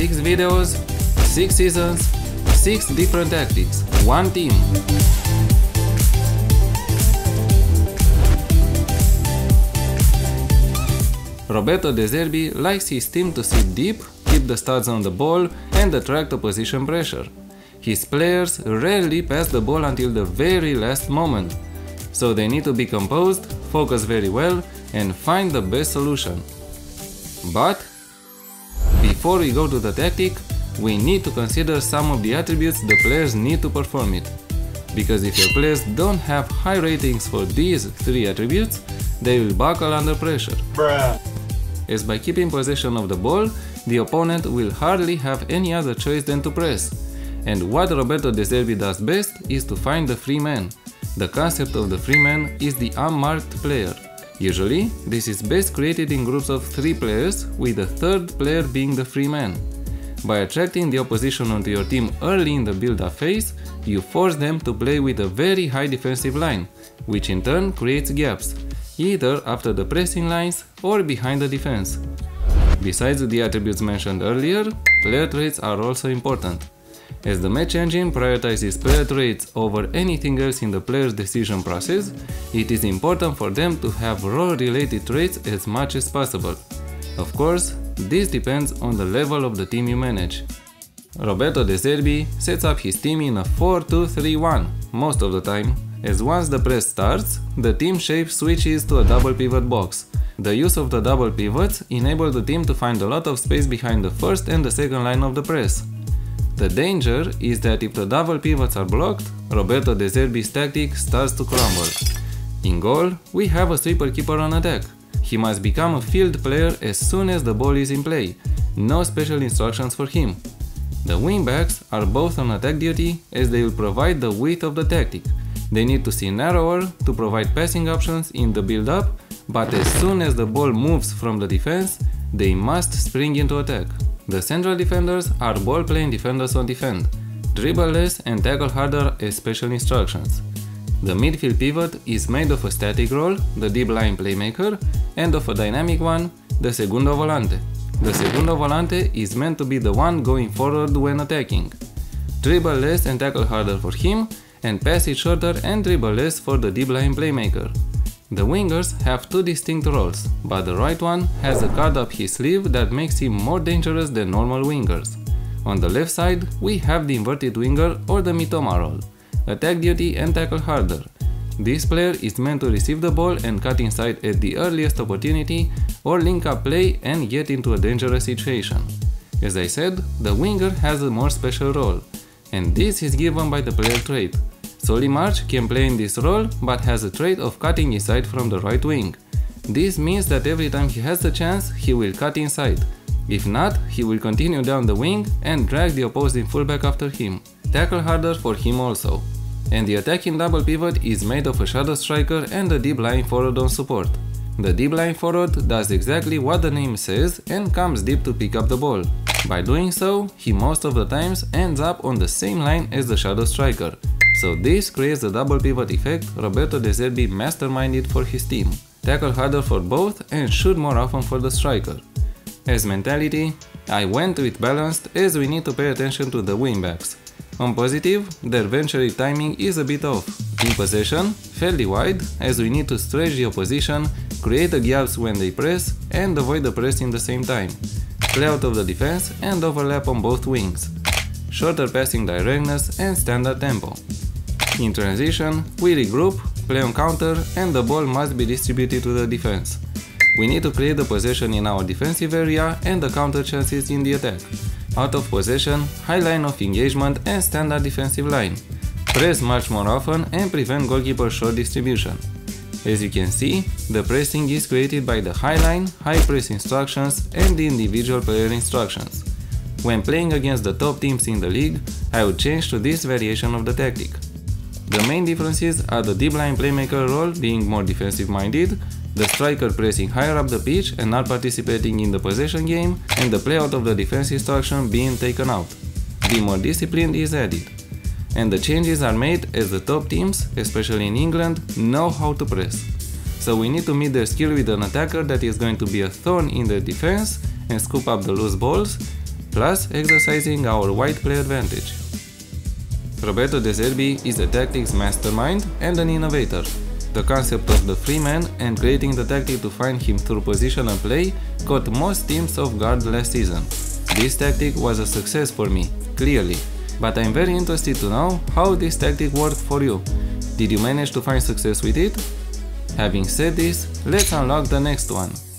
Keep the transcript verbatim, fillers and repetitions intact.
six videos, six seasons, six different tactics, one team. Roberto De Zerbi likes his team to sit deep, keep the studs on the ball and attract opposition pressure. His players rarely pass the ball until the very last moment, so they need to be composed, focus very well and find the best solution. But before we go to the tactic, we need to consider some of the attributes the players need to perform it. Because if your players don't have high ratings for these three attributes, they will buckle under pressure. Bruh. As by keeping possession of the ball, the opponent will hardly have any other choice than to press. And what Roberto De Zerbi does best is to find the free man. The concept of the free man is the unmarked player. Usually, this is best created in groups of three players, with the third player being the free man. By attracting the opposition onto your team early in the build-up phase, you force them to play with a very high defensive line, which in turn creates gaps, either after the pressing lines or behind the defense. Besides the attributes mentioned earlier, player traits are also important. As the match engine prioritizes player traits over anything else in the player's decision process, it is important for them to have role-related traits as much as possible. Of course, this depends on the level of the team you manage. Roberto De Zerbi sets up his team in a four two three one most of the time, as once the press starts, the team shape switches to a double pivot box. The use of the double pivots enables the team to find a lot of space behind the first and the second line of the press. The danger is that if the double pivots are blocked, Roberto De Zerbi's tactic starts to crumble. In goal, we have a sweeper keeper on attack. He must become a field player as soon as the ball is in play. No special instructions for him. The wingbacks are both on attack duty as they will provide the width of the tactic. They need to see narrower to provide passing options in the build-up, but as soon as the ball moves from the defense, they must spring into attack. The central defenders are ball-playing defenders on defend, dribble less and tackle harder as special instructions. The midfield pivot is made of a static role, the deep line playmaker, and of a dynamic one, the segundo volante. The segundo volante is meant to be the one going forward when attacking. Dribble less and tackle harder for him, and pass it shorter and dribble less for the deep line playmaker. The wingers have two distinct roles, but the right one has a card up his sleeve that makes him more dangerous than normal wingers. On the left side, we have the inverted winger or the Mitoma role, attack duty and tackle harder. This player is meant to receive the ball and cut inside at the earliest opportunity or link up play and get into a dangerous situation. As I said, the winger has a more special role, and this is given by the player trait. Solly March can play in this role, but has a trait of cutting inside from the right wing. This means that every time he has the chance, he will cut inside. If not, he will continue down the wing and drag the opposing fullback after him. Tackle harder for him also. And the attacking double pivot is made of a shadow striker and a deep lying forward on support. The deep lying forward does exactly what the name says and comes deep to pick up the ball. By doing so, he most of the times ends up on the same line as the shadow striker. So this creates the double pivot effect Roberto De Zerbi masterminded for his team. Tackle harder for both and shoot more often for the striker. As mentality, I went with balanced as we need to pay attention to the wingbacks. On positive, their venture timing is a bit off. In possession, fairly wide, as we need to stretch the opposition, create the gaps when they press, and avoid the press in the same time. Play out of the defense and overlap on both wings. Shorter passing directness and standard tempo. In transition, we regroup, play on counter, and the ball must be distributed to the defense. We need to create the possession in our defensive area and the counter chances in the attack. Out of possession, high line of engagement and standard defensive line. Press much more often and prevent goalkeeper short distribution. As you can see, the pressing is created by the high line, high press instructions and the individual player instructions. When playing against the top teams in the league, I would change to this variation of the tactic. The main differences are the deep line playmaker role being more defensive minded, the striker pressing higher up the pitch and not participating in the possession game, and the play out of the defense instruction being taken out. The more disciplined is added. And the changes are made as the top teams, especially in England, know how to press. So we need to meet their skill with an attacker that is going to be a thorn in their defense and scoop up the loose balls, plus exercising our white play advantage. Roberto De Zerbi is a tactics mastermind and an innovator. The concept of the free man and creating the tactic to find him through positional play caught most teams off guard last season. This tactic was a success for me, clearly, but I'm very interested to know how this tactic worked for you. Did you manage to find success with it? Having said this, let's unlock the next one.